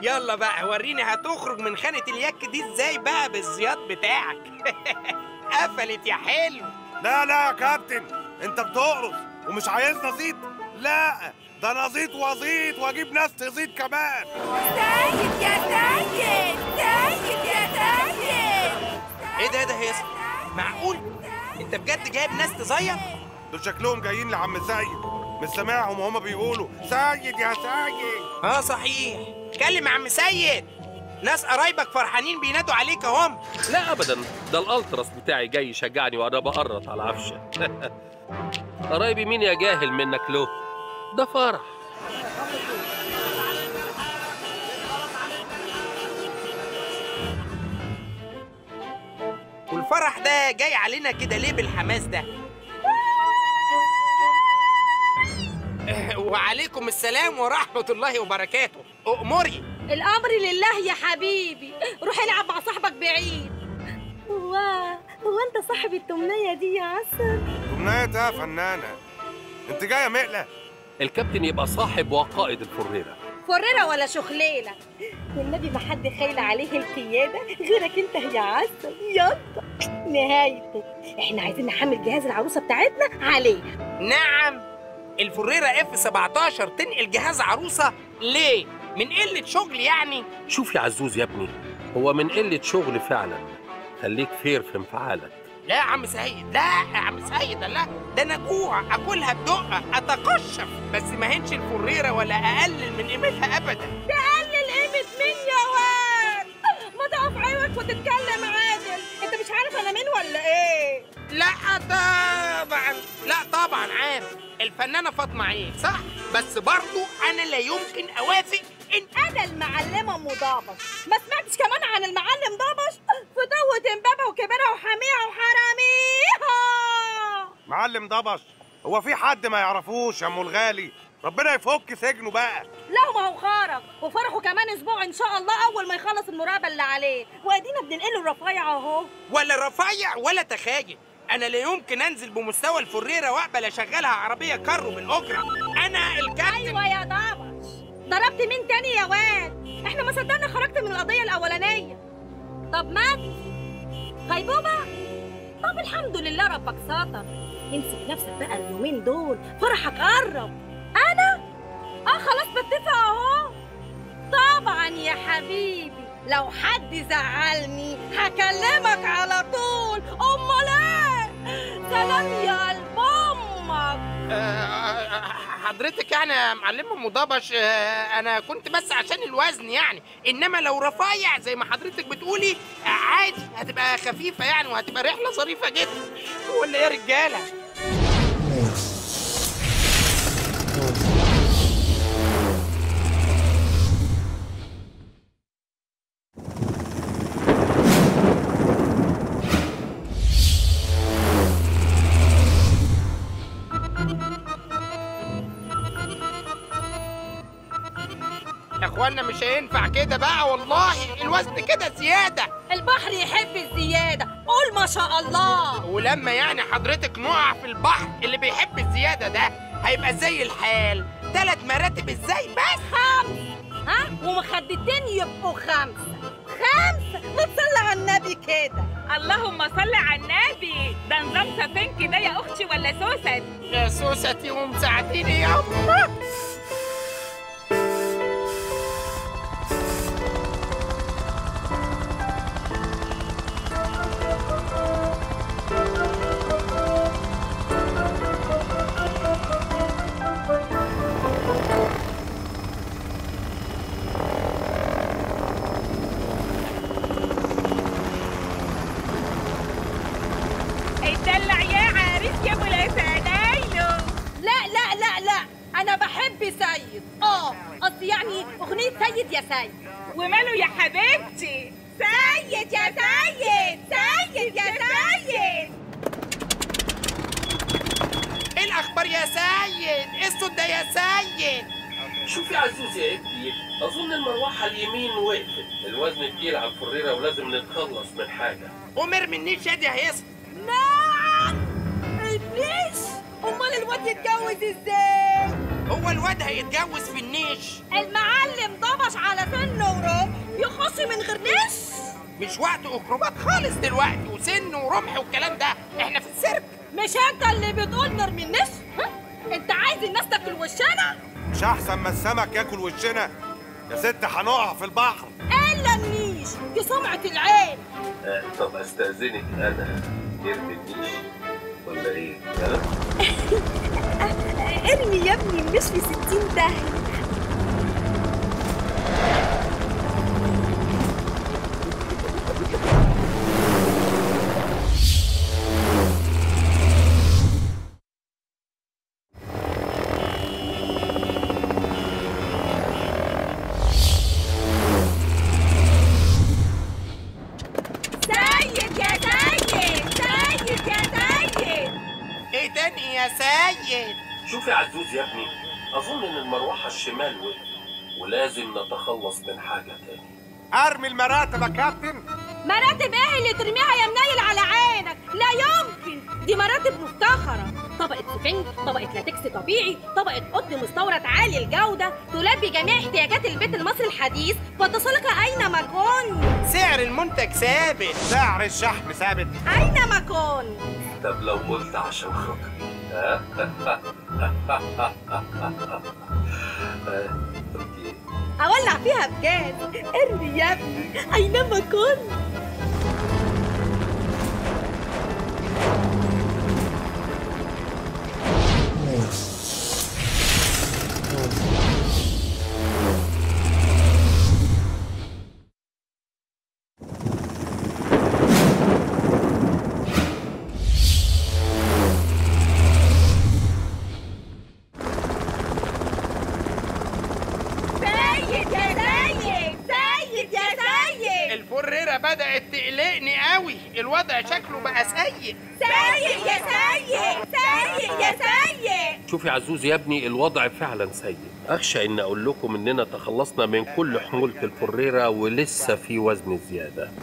يلا بقى وريني هتخرج من خانة اليك دي ازاي بقى بالزياط بتاعك. قفلت يا حلو. لا لا يا كابتن، انت بتقرص ومش عايزنا زيت؟ لا ده انا زيت وزيت واجيب ناس تزيد كمان. سيد يا سيد، سيد يا سيد. ايه ده هيص؟ معقول؟ انت بجد جايب ناس تزيط؟ دول شكلهم جايين لعم سيد، مش سامعهم وهما بيقولوا سيد يا سيد. صحيح. كلم عم سيد، ناس قرايبك فرحانين بينادوا عليك اهم. لا ابدا، ده الالتراس بتاعي جاي يشجعني وانا بقرط على عفشه. قرايبي مين يا جاهل منك له؟ ده فرح. والفرح ده جاي علينا كده ليه بالحماس ده؟ وعليكم السلام ورحمة الله وبركاته. أؤمري. الأمر لله يا حبيبي، روح العب مع صاحبك بعيد. هو أنت صاحب التمنية دي يا عسل؟ تمنية يا فنانة، انت جاية مقلة؟ الكابتن يبقى صاحب وقائد الفريرة. فريرة ولا شخليلة؟ والنبي ما حد خايل عليه القيادة غيرك انت يا عسل. يلا نهايتك، احنا عايزين نحمل جهاز العروسة بتاعتنا عليها. نعم، الفريرة F17 تنقل جهاز عروسة ليه؟ من قلة شغل يعني؟ شوف يا عزوز يا ابني، هو من قلة شغل فعلا. خليك فير في انفعالك. لا يا عم سيد، لا يا عم سيد، لا ده انا جوع اكلها بدقة اتقشف، بس ما هنش الفريرة ولا اقلل من قيمتها ابدا. تقلل قيمة مين يا واد؟ ما تقف عينك وتتكلم عادل، انت مش عارف انا مين ولا ايه؟ لا طبعا، لا طبعا عارف، الفنانة فاطمة عيد صح؟ بس برضو انا لا يمكن اوافق ان انا المعلمة ام ضبش. ما سمعتش كمان عن المعلم ضبش؟ فتوة امبابة وكبيرها وحاميها وحراميها. معلم ضبش هو في حد ما يعرفوش يا ام الغالي؟ ربنا يفك سجنه بقى. لا ما هو خرج وفرحه كمان اسبوع ان شاء الله اول ما يخلص المراقبة اللي عليه، وادينا بننقله الرفايع اهو. ولا رفيع ولا تخاجل، انا لا يمكن انزل بمستوى الفريرة واقبل اشغلها عربية كارو بالاجرة. انا الكابتن. ايوه يا ضبش، ضربت مين تاني يا واد؟ احنا ما صدقنا خرجت من القضية الاولانية. طب مات غيبوبة؟ طب الحمد لله ربك ساتر. امسك نفسك بقى اليومين دول، فرحك قرب. انا خلاص بتفق اهو. طبعا يا حبيبي، لو حد زعلني هكلمك على طول. امال ايه؟ سلام يا قلب امك. حضرتك يعني يا معلمة ام ضبش، انا كنت بس عشان الوزن يعني، انما لو رفيع زي ما حضرتك بتقولي عادي، هتبقى خفيفة يعني وهتبقى رحلة ظريفة جدا. ولا يا رجالة؟ يا اخوانا مش هينفع كده بقى والله، الوزن كده زيادة. البحر يحب الزيادة، قول ما شاء الله. ولما يعني حضرتك نقع في البحر اللي بيحب الزيادة ده هيبقى زي الحال 3 مراتب ازاي بس؟ 5 ومخدتين يبقوا 5. ما تصلي على النبي كده. اللهم صل على النبي. ده نظام سفنك ده يا اختي ولا سوست؟ يا سوستي ومساعديني يا أمه. اتدلع يا عريس يا ابو الاسانايلو. لا انا بحب سيد. قصدي يعني اغنية سيد يا سيد. وماله يا حبيبتي؟ سيد يا سيد، سيد يا سيد. ايه الاخبار يا سيد؟ ايه الصوت ده يا سيد؟ شوف يا عزوز يا ابني، اظن المروحه اليمين وقفت. الوزن تقيل على الفريره ولازم نتخلص من حاجه. قوم ارمي النيش يا هيصة. نعم النيش؟ امال الواد يتجوز ازاي؟ هو الواد هيتجوز في النيش؟ المعلم ضبش على سن ورمح يخص من غير نش. مش وقت اكروبات خالص دلوقتي، وسن ورمح والكلام ده، احنا في السيرك. مش انت اللي بتقول نرمي النش؟ ها؟ انت عايز الناس تاكل وشنا؟ مش احسن ما السمك ياكل وشنا؟ يا ست هنقع في البحر. الا النيش دي سمعة العين. طب استأذنك انا نرمي النيش ولا ايه؟ ارمي يا ابني النيش في 60 داهية. ايه تاني يا سيد؟ شوف يا عزوز يا ابني، اظن ان المروحه الشمال ولازم نتخلص من حاجه تاني. ارمي المراتب يا كابتن. مراتب ايه اللي ترميها يا منيل على عينك؟ لا يمكن، دي مراتب مفتخرة، طبقة سفنج، طبقة لاتكس طبيعي، طبقة قطن مستورد عالي الجودة، تلبي جميع احتياجات البيت المصري الحديث وتصلك أينما كنت. سعر المنتج ثابت، سعر الشحن ثابت أينما كنت. طب لو قلت عشان خاطري اوكي. أولع فيها بجاز، ارمي يا ابني أينما كنت. الفريرة بدأت تقلقني قوي، الوضع شكله بقى سيء. سيء يا سيء، سيء يا سيء. شوف يا عزوز يا ابني، الوضع فعلا سيء. اخشى ان اقول لكم اننا تخلصنا من كل حمولة الفريرة ولسه في وزن زيادة.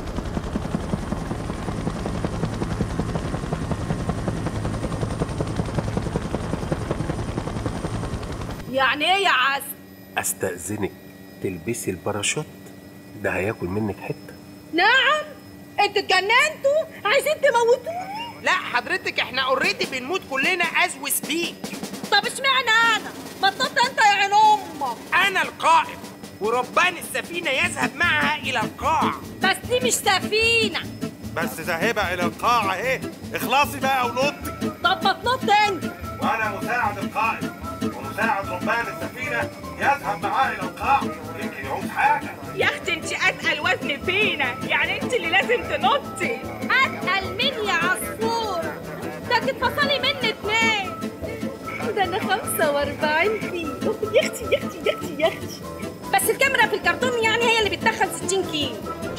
يعني ايه يا عسل؟ استأذنك تلبسي الباراشوت، ده هياكل منك حتة. نعم؟ انتوا اتجننتوا؟ عايزين تموتوني؟ لا حضرتك، احنا اوريدي بنموت كلنا از وي سبيك. طب اشمعنى انا؟ بطلت انت يا عين امك. انا القائد، وربان السفينة يذهب معها الى القاع. بس دي مش سفينة. بس ذاهبة الى القاع اهي، اخلصي بقى ونطي. طب ما تنط انت. وانا مساعد القائد ومساعد ربان السفينة يذهب معاه الى القاع، يمكن يعوز حاجة. يا اختي انت اتقل وزن فينا، يعني انت اللي لازم تنطي. اتقل مني يا عصفور، ده تتفصلي مني 2. ده انا 45 كيلو. يا اختي يا اختي يا اختي يا اختي. بس الكاميرا في الكرتون يعني هي اللي بتدخل 60 كيلو.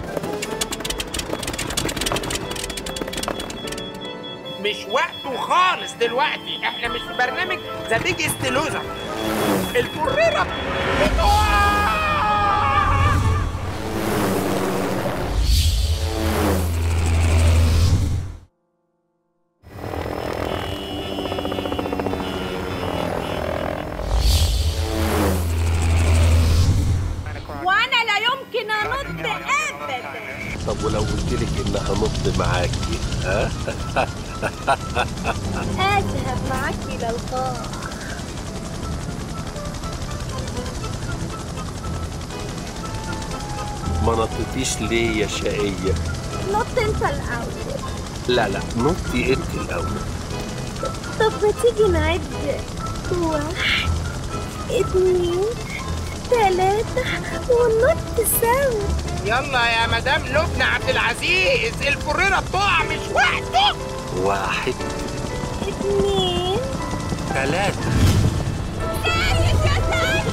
مش وقته خالص دلوقتي، احنا مش في برنامج ذا بيجست لوزر. الفريرة بتقع. وانا لا يمكن انط ابدا. طب ولو قلت لك ان هنط معاكي؟ اذهب معك الى القاع. ما نطيتيش ليه يا شقية؟ نط انت الاول. لا نطي انت الاول. طب ما تيجي نعد 1 2 3 وننط سوا. يلا يا مدام لبنى عبد العزيز، الفريرة بتقع، مش وقته. 1 2 3. سيد يا سيد.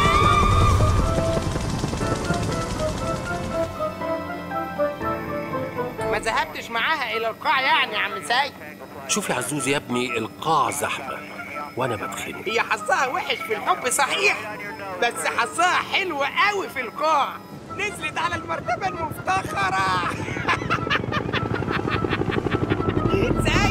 ما ذهبتش معاها الى القاع يعني يا عم سيد؟ شوف يا عزوز يا ابني، القاع زحمة وانا بتخنق. هي حظها وحش في الحب صحيح، بس حظها حلو قوي في القاع. نزلت على المرتبة المفتخرة. سيد